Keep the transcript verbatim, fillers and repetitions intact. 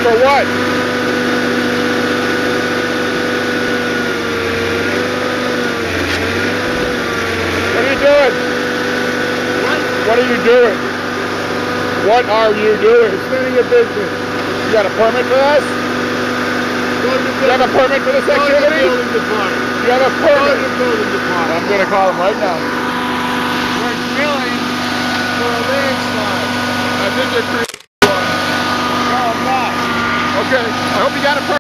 For what? What are you doing? What? What are you doing? What are you doing? It's none of your business. You got a permit for this? Go to the You have a permit for this Go to the activity? building department. You have a Go to permit? the building department. I'm gonna call him right now. We're drilling for a landslide. I think you're creating one. No, I'm not. Okay, I hope you got a permit.